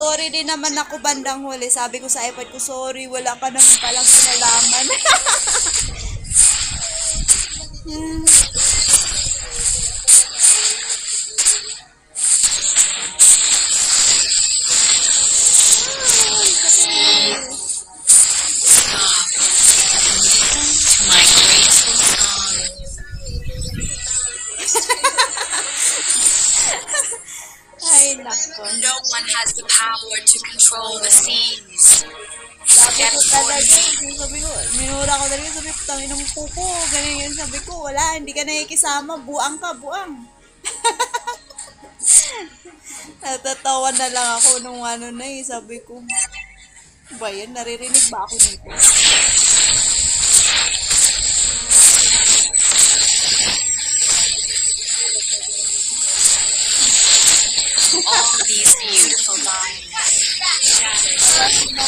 Sorry din naman ako bandang huli. Sabi ko sa iPad ko, sorry, wala ka naman palang kinalaman. To my graceful song. Ay, nako. No one has the power to control the seas. Sabi ko talaga, sabi ko, minura ko talaga, sabi ko, tangin ng puko, ganyan, sabi ko, wala, hindi ka nakikisama, buang ka, buang. Natatawa na lang ako nung ano na eh, sabi ko, ba yan, naririnig ba ako nito? All these beautiful lines shattered.